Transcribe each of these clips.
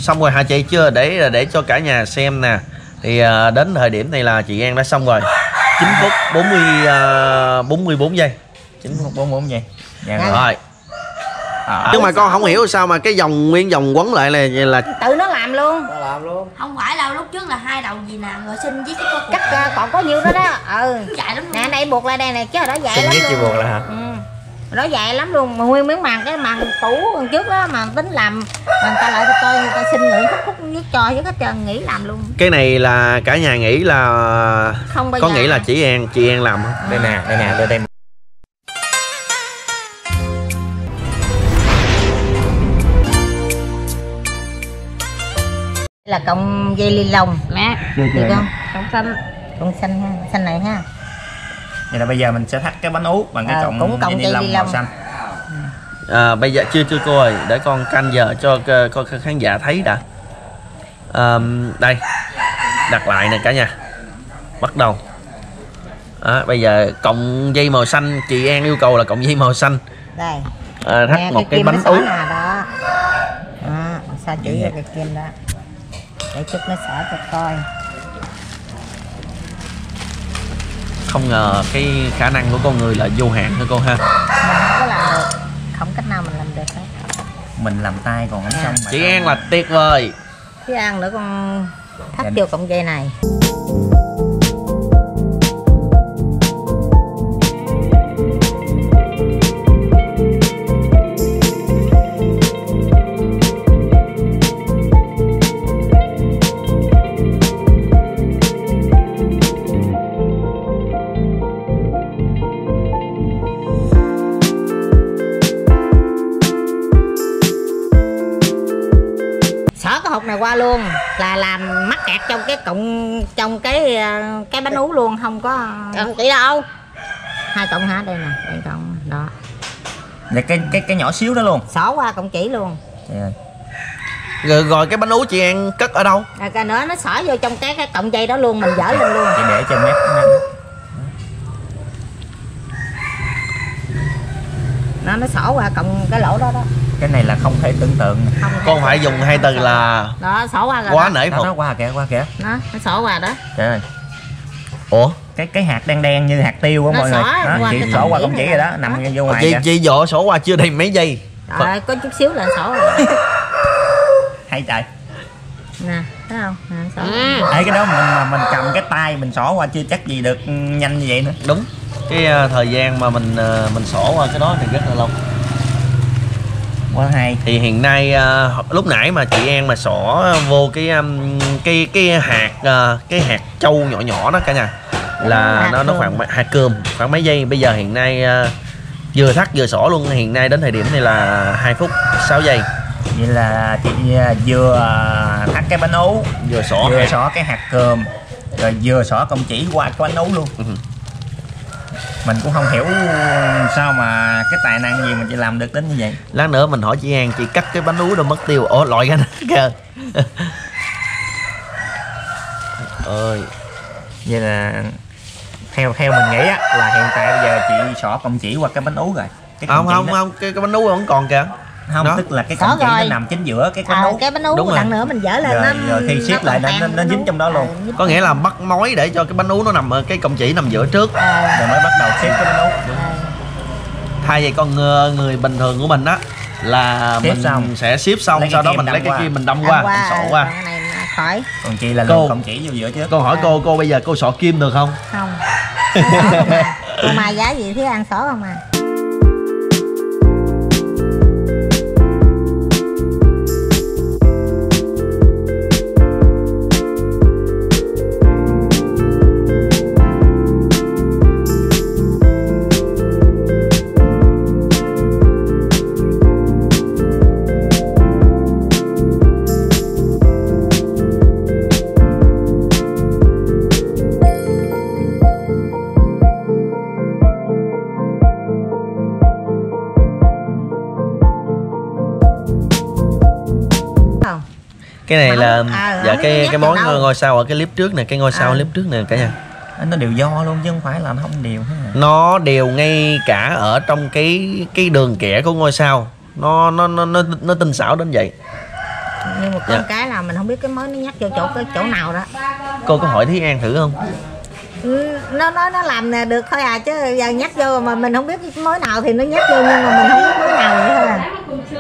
Xong rồi hả chị? Chưa, để cho cả nhà xem nè. Thì đến thời điểm này là chị An đã xong rồi. 9 phút 44 giây. 9 phút 44 giây. Dạ rồi. Nhưng mà con không hiểu sao mà cái nguyên vòng quấn lại là tự nó làm luôn. Nó làm luôn. Không phải đâu, lúc trước là 2 đầu gì nè, rồi xin với cái Cắt còn có nhiêu đó đó. dài lắm luôn. Nè đây buộc lại đây này chứ đó dài Xin lắm với luôn. chị buộc là hả? Đó dài lắm luôn, mà nguyên miếng màn cái màn tủ còn trước đó mà tính làm người ta lại coi người ta xin ngưỡng khúc nước cho chứ hết trơn nghĩ làm luôn. cái này là cả nhà nghĩ là Không bao có giờ. nghĩ là chị An làm không? Đây nè, đây đây. Là cọng dây ly lông mẹ được không? Cọng xanh. Cọng xanh ha, xanh này ha. Vậy là bây giờ mình sẽ thắt cái bánh ú bằng cái cũng cọng dây ni lông màu xanh. Bây giờ chưa cô ơi, để con canh giờ cho khán giả thấy đã. Đây, đặt lại nè cả nhà. Bắt đầu. Bây giờ cọng dây màu xanh, chị An yêu cầu là cọng dây màu xanh. Đây. Thắt nè, một cái bánh ú. Đó. Sao chỉ cái kim đó. Để chút nó xả cho coi. Không ngờ cái khả năng của con người là vô hạn thôi cô ha. Mình không có làm được, không cách nào mình làm được hết. Mình làm tay còn không xong. Chị An là tuyệt vời. Chứ ăn nữa con thắt vô cọng dây này. Cái hộp này qua luôn là làm mắc kẹt trong cái cọng, trong cái bánh ú luôn, không có chỉ đâu. 2 cọng hả? Đây nè, đây cọng đó. Là cái nhỏ xíu đó luôn. Xỏ qua cọng chỉ luôn. Rồi cái bánh ú chị An cất ở đâu? Cái nữa nó xỏ vô trong cái cọng dây đó luôn, mình dở lên luôn. Chị để trên mép. Nó xỏ qua cái lỗ đó đó. Cái này là không thể tưởng tượng. Con phải dùng 2 từ là đó, xỏ qua rồi. Quá nể phục. Nó qua kìa. Nó xỏ qua đó. Trời ơi. Ủa? Cái hạt đen như hạt tiêu á mọi người. Chị xỏ qua cọng chỉ rồi đó, nằm vô ngoài. Chị dọ xỏ qua chưa đầy mấy giây. Trời, có chút xíu là xỏ rồi. Hay trời. Nè, thấy không? Nè, xỏ. Cái đó mình cầm cái tay mình xỏ qua chưa chắc gì được nhanh như vậy nữa. Đúng. Cái thời gian mà mình xỏ qua cái đó thì rất là lâu. Quá hay. Thì hiện nay lúc nãy mà chị An mà xỏ vô cái hạt trâu nhỏ đó cả nhà, là nó khoảng hạt cơm khoảng mấy giây. Bây giờ hiện nay vừa thắt vừa xỏ luôn, hiện nay đến thời điểm này là 2 phút 6 giây. Vậy là chị vừa thắt cái bánh ú, vừa xỏ cái hạt cơm, rồi vừa xỏ cọng chỉ qua cái bánh ú luôn. Mình cũng không hiểu sao mà cái tài năng gì mà chị làm được đến như vậy. Lát nữa mình hỏi chị An, chị cắt cái bánh ú đâu mất tiêu. Ủa loại cái kìa. Ơi. Vậy là theo mình nghĩ á, là hiện tại bây giờ chị xỏ cọng chỉ qua cái bánh ú rồi. Không, cái bánh ú vẫn còn kìa. Không, đó. Tức là cái cọng chỉ nó nằm chính giữa cái bánh ú. Cái bánh ú lần nữa mình dỡ lên rồi khi siết lại nó dính trong đó luôn. Có nghĩa là bắt mối để cho cái bánh ú nó nằm ở cái cọng chỉ nằm giữa trước, rồi mới bắt đầu siết cái bánh ú. Thay vậy con người bình thường của mình á là mình sẽ ship xong, sau đó mình lấy cái kia mình đâm qua, mình xỏ qua. Cái này khỏi. Còn chị là luồn cọng chỉ vô giữa trước. Con hỏi cô bây giờ cô xỏ kim được không? Không. Cô mà giá gì thế ăn xỏ không à? Cái này là dạ cái món ngôi sao ở cái clip trước nè, cái ngôi sao clip trước nè cả nhà. Nó đều do luôn chứ không phải là nó không đều hết. Nó đều ngay cả ở trong cái đường kẻ của ngôi sao. Nó tinh xảo đến vậy. Nhưng mà có một cái là mình không biết cái mới nó nhắc vô chỗ nào đó. Cô có hỏi Thúy An thử không? Nó nói nó làm nè được thôi à, chứ giờ nhắc vô mà mình không biết cái mối nào thì nó nhắc vô, nhưng mà mình không biết mối nào vậy thôi à.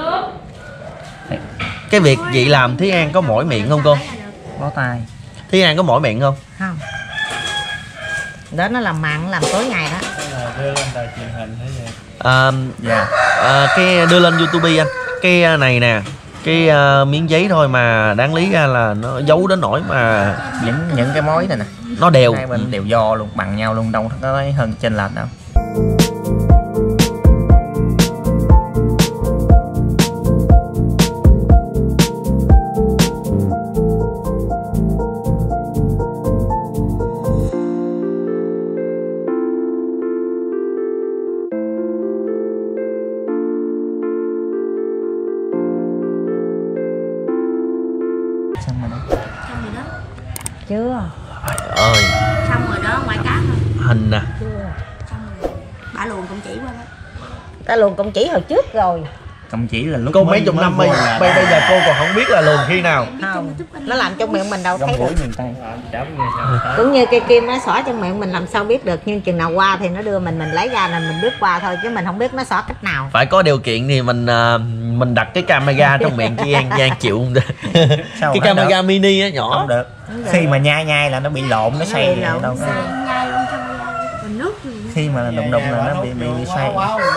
Cái việc chị làm Thúy An có mỏi miệng không cô? Bó tay. Thúy An có mỏi miệng không? Không. Đó nó làm mặn làm tối ngày đó. Đưa lên đài truyền hình thế vậy. Cái đưa lên YouTube anh. Cái này nè, cái miếng giấy thôi mà đáng lý ra là nó giấu đến nỗi mà những cái mối này nè nó đều hai bên đều do luôn, bằng nhau luôn, đâu có hơn chênh lệch đâu. Xong rồi đó. Chưa. ơi Xong rồi đó, ngoại cá thôi. hình nè. Chưa. Xong rồi. Bả luồn công chỉ qua đó. Ta luồn công chỉ hồi trước rồi. Công chỉ là lúc Cô mấy chục năm bây giờ cô còn không biết là luồn khi nào. Không, nó làm trong miệng mình đâu thấy được. miền Tây. Cũng như cây kim nó xỏ trong miệng mình làm sao biết được, nhưng chừng nào qua thì nó đưa mình lấy ra là mình biết qua thôi, chứ mình không biết nó xỏ cách nào. Phải có điều kiện thì mình đặt cái camera trong miệng chị An chịu không? Cái camera mini á, nhỏ. Không được. Khi mà nhai là nó bị lộn, nó xoay bị lộn, đâu. Nhai luôn trong mình nước. Khi mà đụng là nó bị xoay.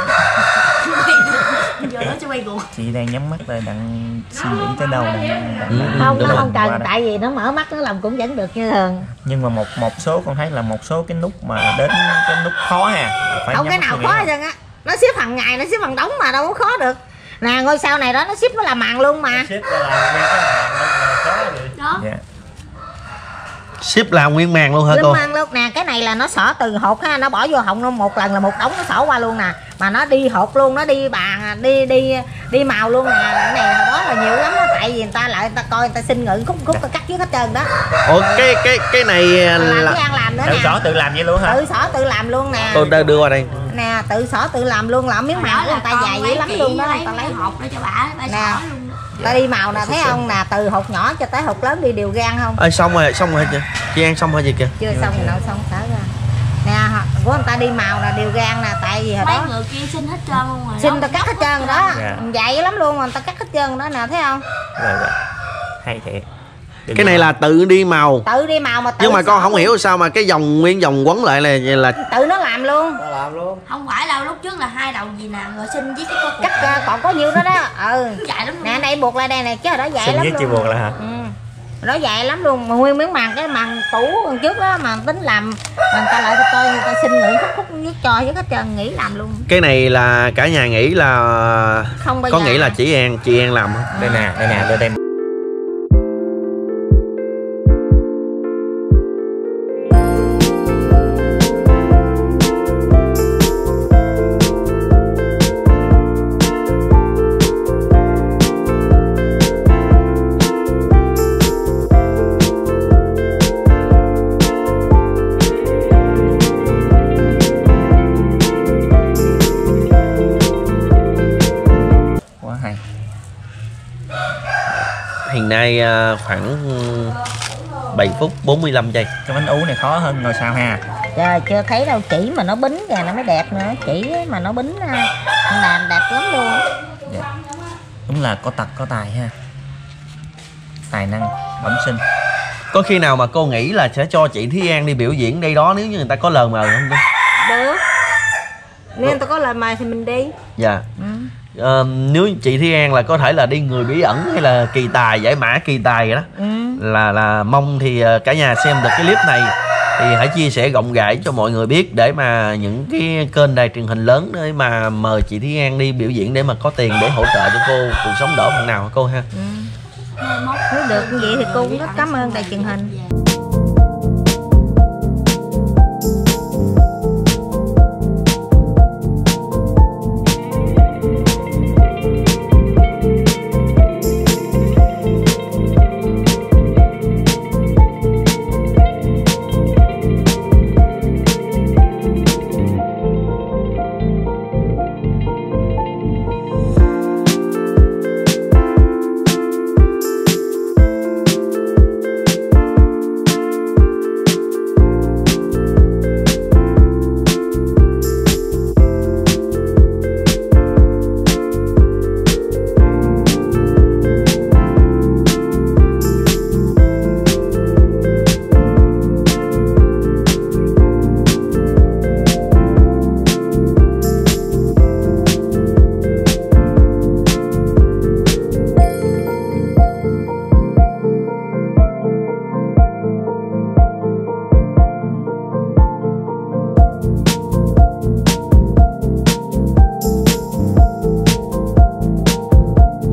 Giờ nó sẽ quay guồng. Chị đang nhắm mắt rồi đang suy nghĩ tới đâu Không, nó không cần, đó. tại vì nó mở mắt nó làm cũng vẫn được như thường. Nhưng mà một số con thấy là một số cái nút mà đến cái nút khó phải Không cái nào khó hết trơn á. Nó xếp hàng ngày, nó xếp hàng đống mà đâu có khó được. Nè ngôi sao này đó nó xếp nó làm màn luôn mà. Ship ra làm nguyên cái hàng là khó vậy. Đó. Dạ. Ship làm nguyên màn luôn hả cô? Nguyên màn luôn nè, cái này là nó xỏ từ hột ha, nó bỏ vô họng nó một lần là một đống nó xỏ qua luôn nè. Mà nó đi hột luôn, nó đi bàn đi màu luôn nè. Cái này hồi đó là nhiều lắm đó, tại vì người ta coi người ta xin ngự khúc ta cắt dưới hết trơn đó. Ủa cái này là cái An làm nữa Tự nè. xỏ tự làm vậy luôn hả? Tự xỏ tự làm luôn nè. tôi đã đưa qua đây. Nè, tự xỏ tự làm luôn, là miếng màu của người ta dài dữ lắm luôn đó, người ta lấy hột để cho bả nè. xỏ luôn. Ta đi màu nè, thấy không nè, từ hột nhỏ cho tới hột lớn đi đều gan không? Ê, xong rồi kìa. Chị An xong rồi gì kìa? Chưa xong thì đâu xong xả ra. Nè, của người ta đi màu là đều gan nè, tại vì hồi Mấy đó người kia xin hết trơn luôn rồi. xin ta cắt hết trơn đó. Dạ. Dạy lắm luôn mà người ta cắt hết trơn đó nè, thấy không? Rồi. Hay thiệt. Cái này là tự đi màu. Tự đi màu mà tự. Nhưng mà con không hiểu sao mà cái nguyên vòng quấn lại là tự nó làm luôn. Nó làm luôn. Không phải đâu, lúc trước là 2 đầu gì nè, rồi xin với cái có cục. Cắt ra còn có nhiêu đó đó. Dài lắm luôn. Nè đây buộc lại đây nè, chứ hồi đó dạy Xin lắm với luôn. chị buộc là hả? Nó dạy lắm luôn, mà nguyên miếng màn, cái màn tủ lần trước đó mà tính làm, người ta lại coi người ta xin nghỉ khúc nước cho với hết trơn, nghỉ làm luôn. cái này là cả nhà nghĩ là Không bao có giờ. nghĩ là chị An làm không? Đây nè, đưa đây. Quá hay. Hiện nay khoảng 7 phút 45 giây. Cái bánh ú này khó hơn ngồi sao ha. Trời, chưa thấy đâu, chỉ mà nó bính kìa nó mới đẹp nữa, chỉ mà nó bính làm đẹp lắm luôn. Dạ. Đúng là có tật có tài ha. Tài năng bẩm sinh. Có khi nào mà cô nghĩ là sẽ cho chị Thúy An đi biểu diễn đây đó nếu như người ta có lời mời không cô? Được. Nếu người ta có lời mời thì mình đi. Dạ. Nếu chị Thúy An là có thể là đi người bí ẩn hay là kỳ tài, giải mã kỳ tài vậy đó, là mong thì cả nhà xem được cái clip này thì hãy chia sẻ rộng rãi cho mọi người biết, để mà những cái kênh đài truyền hình lớn để mà mời chị Thúy An đi biểu diễn để mà có tiền để hỗ trợ cho cô cuộc sống đỡ phần nào hả cô ha? Nếu được như vậy thì cô cũng rất cảm ơn đài truyền hình.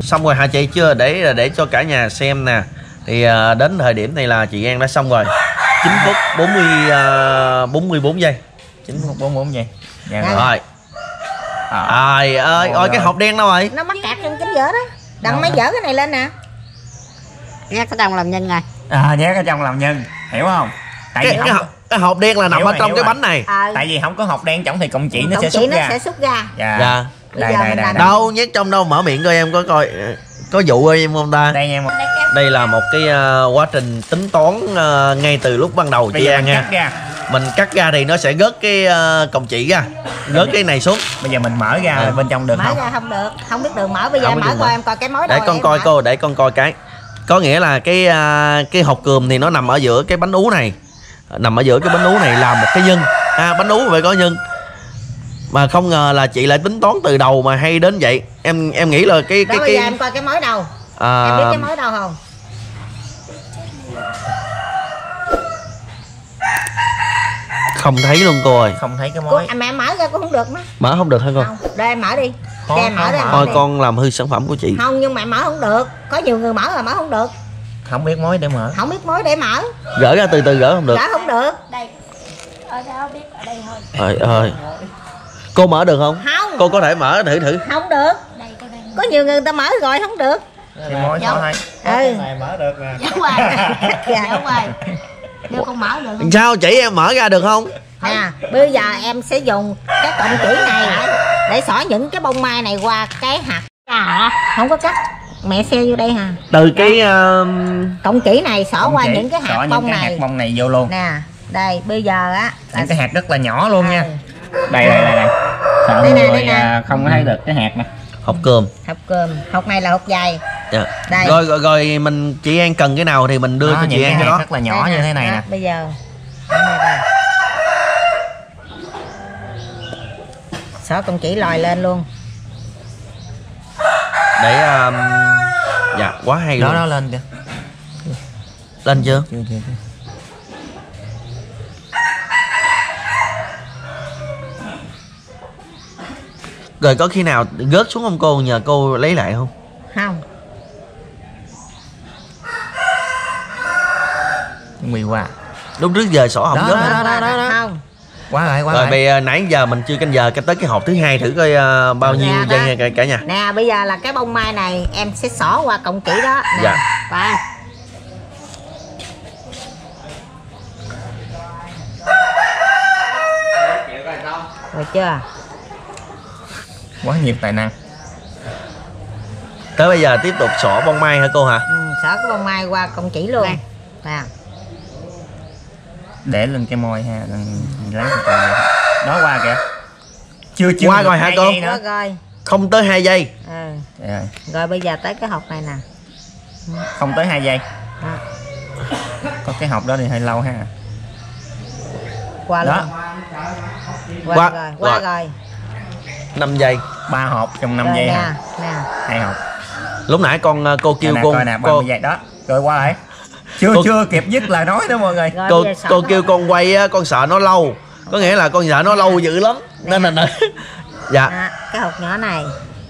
Xong rồi hả chị? Chưa, để cho cả nhà xem nè. Thì đến thời điểm này là chị An đã xong rồi. 9 phút 44 giây. 9 phút 44 giây. Dạ rồi. Trời ơi, ôi cái hộp đen đâu rồi? Nó mắc kẹt trong chính giữa đó. Đặng mới dỡ cái này lên nè. Nhét ở trong làm nhân rồi. Nhét ở trong làm nhân, hiểu không? Tại vì cái hộp đen là nằm ở trong cái bánh này. Tại vì không có hộp đen trong thì cọng chỉ nó sẽ xúc ra. Dạ. Đây. Đâu nhét trong đâu, mở miệng coi em có coi có vụ ơi em không ta. Đây em. Đây là một cái quá trình tính toán ngay từ lúc ban đầu chị An nha. Mình cắt ra thì nó sẽ gớt cái cọng chỉ ra, gớt cái này xuống. Bây giờ mình mở ra bên trong được không? Mở ra không được, không biết đường mở. Bây giờ mở coi em coi cái mối đâu. Để con coi cô, để con coi cái. Có nghĩa là cái hộp cườm thì nó nằm ở giữa cái bánh ú này. Nằm ở giữa cái bánh ú này là một cái nhân. Bánh ú phải có nhân. Mà không ngờ là chị lại tính toán từ đầu mà hay đến vậy. Em nghĩ là cái bây giờ em coi cái mối đâu. Em biết cái mối đâu không? Không thấy luôn cô ơi. Không thấy cái mối. Mẹ mở ra cũng không được nữa. Mở không được hả con? Đây em mở đi. Em mở ra. Thôi con làm hư sản phẩm của chị. Không, nhưng mà mở không được. Có nhiều người mở rồi mở không được. Không biết mối để mở. Không biết mối để mở. Gỡ ra từ từ gỡ không được. Gỡ không được. Đây. Ở đâu biết ở đây thôi. Trời ơi. Cô mở được không? Không. Cô có thể mở thử. Không được. Đây con đang. Có nhiều người ta mở rồi không được. Thì mối khó hay. Cái này mở được nè. Dạ hoài. Dạ hoài. Nếu con mở được không? Sao chỉ em mở ra được không? Nè, bây giờ em sẽ dùng cái cọng chỉ này để xỏ những cái bông mai này qua cái hạt. Không có cắt. Mẹ xe vô đây hà. Từ cái cọng chỉ này xỏ qua những cái hạt bông này. Hạt bông này vô luôn. Nè, đây bây giờ á những cái hạt rất là nhỏ luôn nha. Đây. Sợ đây người nè. không có thấy được cái hạt nè. hộp cơm. Hộp này là hộp dày. Đây. Rồi mình chị An cần cái nào thì mình đưa cho chị An cái đó. Rất là nhỏ như thế này nè. Bây giờ xỏ cọng chỉ lòi lên luôn. Để dạ quá hay luôn. Đó lên kìa. Lên chưa? Chưa. Rồi có khi nào gớt xuống không cô, nhờ cô lấy lại không? Không. Mì qua. Lúc trước giờ sổ không gớt đó. Không. Quá lại. Rồi bây giờ nãy giờ mình chưa canh giờ tới cái hộp thứ hai thử coi bao nhiêu giây nha cả nhà. Nè bây giờ là cái bông mai này em sẽ xỏ qua cọng chỉ đó. Nè. Dạ. Và rồi chưa? Quá nhiều tài năng. Tới bây giờ tiếp tục xỏ bông mai hả cô hả? Xỏ cái bông mai qua cọng chỉ luôn. Nè. Để lên cái môi ha, lấy đó qua kìa. Chưa qua rồi hả cô? Qua rồi. Không tới 2 giây. Rồi bây giờ tới cái hộp này nè. Không tới 2 giây. Có cái hộp đó thì hơi lâu ha. Qua luôn. Qua rồi. 5 giây. 3 hộp trong 5 giây hả? Nè. 2 hộp. Lúc nãy cô kêu cô nè, 30 giây đó. Rồi qua lại. Chưa kịp dứt lời nói đó mọi người. Cô kêu con quay á, con sợ nó lâu. Có nghĩa là con sợ nó lâu dữ lắm. Nên là dạ. Cái hộp nhỏ này.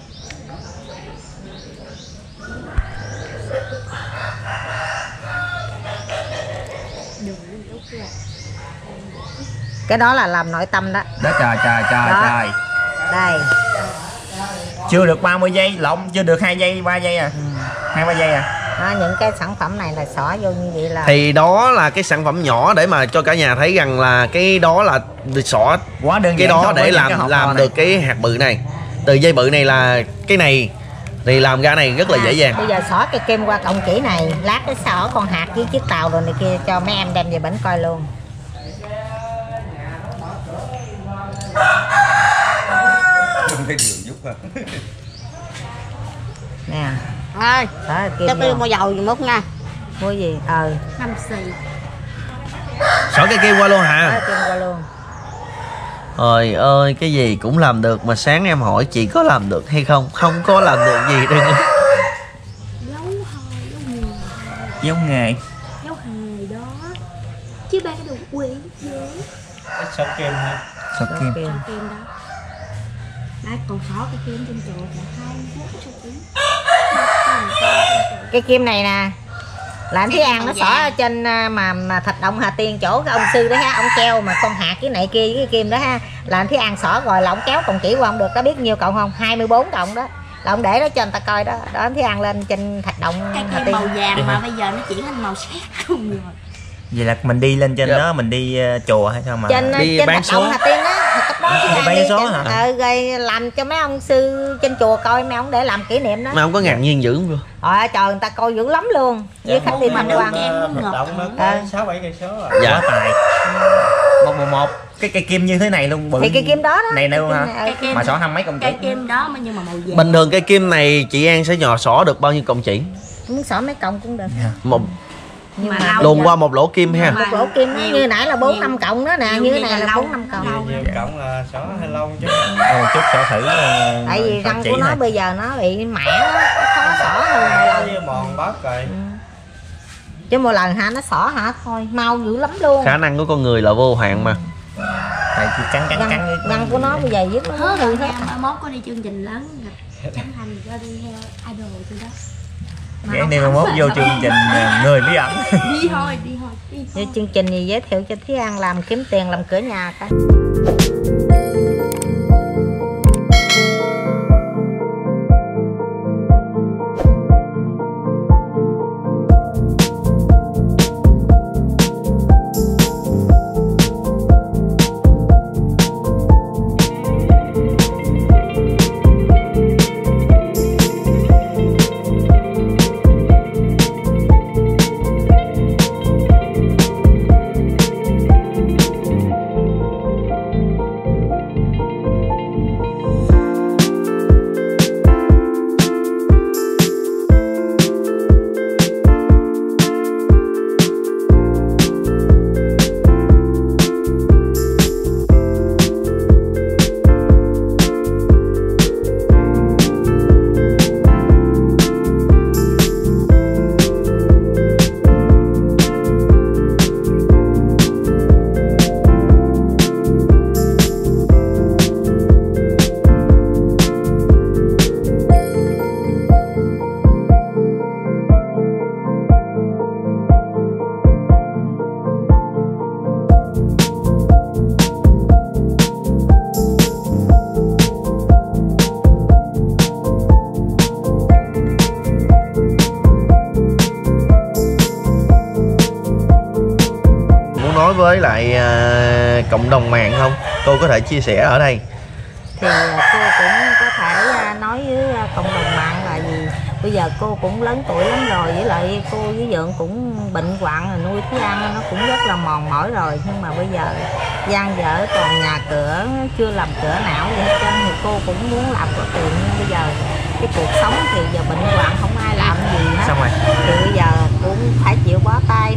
Cái đó là làm nội tâm đó. Đó trời. Đây. Chưa được 30 giây, lộn chưa được 2 giây, 3 giây à. 2-3 giây à. Đó, những cái sản phẩm này là xỏ vô như vậy là. Thì đó là cái sản phẩm nhỏ để mà cho cả nhà thấy rằng là cái đó là xỏ quá đơn giản. Cái đó để làm được cái hạt bự này. Từ dây bự này là cái này thì làm ra này rất là dễ dàng. Bây giờ xỏ cây kem qua cọng chỉ này, lát cái xỏ con hạt với chiếc tàu rồi này kia cho mấy em đem về bển coi luôn. Nè ơi, cho tôi mua dầu gì mốt nha. Mua gì? 5 xì. Xỏ cây kim qua luôn hả? Kim qua luôn. Trời ơi, cái gì cũng làm được mà sáng em hỏi chị có làm được hay không? Không có làm được gì đâu. Giống nghề. Dấu hài đó. Chứ ba cái đồ quỷ dễ. Sọc kem hả? Sọc kem. Kem đó. Đấy, còn xỏ cái kem trên chỗ là 2 phút cho tí. Cây kim này nè là anh Thúy An nó xỏ ở trên mà Thạch Động Hà Tiên chỗ cái ông sư đó ha, ông treo mà con hạt cái này kia với cái kim đó ha, là anh Thúy An xỏ rồi là ông kéo còng chỉ qua ông được, có biết nhiêu cọng không? 24 cọng đó, là ông để đó cho người ta coi đó, đó anh Thúy An lên trên Thạch Động Hà Tiên. Màu vàng mà bây giờ nó chuyển thành màu sét không rồi. Vậy là mình đi lên trên đó mình đi chùa hay sao mà trên Thạch Động Hà Tiên á, cấp đó bán số hả? Rồi làm cho mấy ông sư trên chùa coi, mấy ông để làm kỷ niệm đó. Mà không có ngạc nhiên dữ không? Trời trời, người ta coi dữ lắm luôn. Với khách đi tham quan. Động nó có 6-7 cây số rồi. Dạ tài. 111 cái cây kim như thế này luôn bự. Thì cây kim đó đó. Này luôn hả? Mà xỏ 20 mấy cọng chỉ. Cây kim đó mà nhưng mà màu vàng. Bình thường cây kim này chị An sẽ xỏ được bao nhiêu cọng chỉ? Muốn xỏ mấy cọng cũng được. Một Nhưng mà luồn qua một lỗ kim ha. Một lỗ kim đó, như nãy là 4-5 cọng đó nè, như này là 4-5 cọng. Nhiều cọng là xỏ hơi lâu chứ. Chút xỏ thử. Tại vì răng của nó bây giờ nó bị mẻ đó, khó xỏ hơn một lần. Mòn bóp rồi. Chứ một lần hả nó xỏ hả thôi, mau dữ lắm luôn. Khả năng của con người là vô hạn mà. Tại cắn răng của nó bây giờ dứt nó hư hết. Mai mốt có đi chương trình lớn gặp Trấn Thành cho đi idol từ đó. Cái này mà mốt vô chương trình người bí ẩn. Đi thôi. Như chương trình gì giới thiệu cho Thúy An làm kiếm tiền làm cửa nhà coi. Với lại cộng đồng mạng không? Cô có thể chia sẻ ở đây. Thì cô cũng có thể nói với cộng đồng mạng là gì, bây giờ cô cũng lớn tuổi lắm rồi, với lại cô với Dượng cũng bệnh hoạn rồi, nuôi Thúy An nó cũng rất là mòn mỏi rồi, nhưng mà bây giờ gian dở toàn nhà cửa, chưa làm cửa não gì hết trơn, thì cô cũng muốn làm có tiền, nhưng bây giờ cái cuộc sống thì giờ bệnh hoạn không ai làm gì hết. Xong rồi. Thì bây giờ cũng phải chịu bó tay,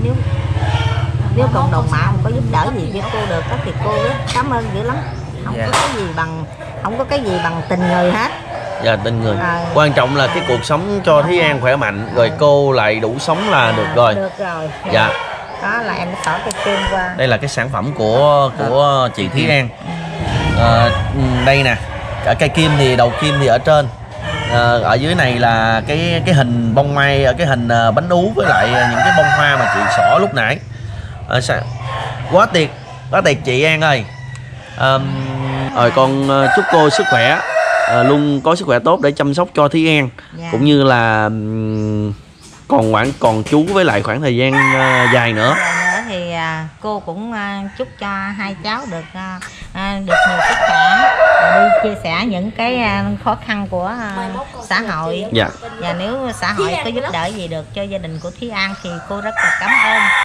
nếu cộng đồng mạng có giúp đỡ gì với cô được đó, thì cô rất cảm ơn dữ lắm. Không có cái gì bằng tình người hết. Dạ, tình người. Quan trọng là cái cuộc sống cho Thúy An khỏe mạnh, rồi cô lại đủ sống là được rồi. Được rồi. Dạ. Đó là em xỏ cây kim qua. Đây là cái sản phẩm của chị Thúy An. Đây nè, cả cây kim thì đầu kim thì ở trên. Ở dưới này là cái hình bông mai, cái hình bánh ú với lại những cái bông hoa mà chị xỏ lúc nãy. Quá tuyệt chị An ơi. Rồi con chúc cô sức khỏe, luôn có sức khỏe tốt để chăm sóc cho Thúy An, cũng như là còn chú với lại khoảng thời gian dài nữa. Thì cô cũng chúc cho hai cháu được nhiều sức khỏe, đi chia sẻ những cái khó khăn của xã hội. Dạ. Và nếu xã hội có giúp đỡ gì được cho gia đình của Thúy An thì cô rất là cảm ơn.